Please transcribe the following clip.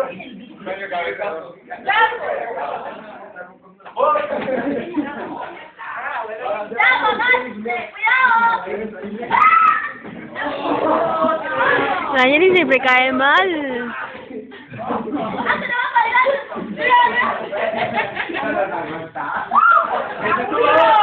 Medio cabezazo. La Jenny siempre cae mal. ¡Ah,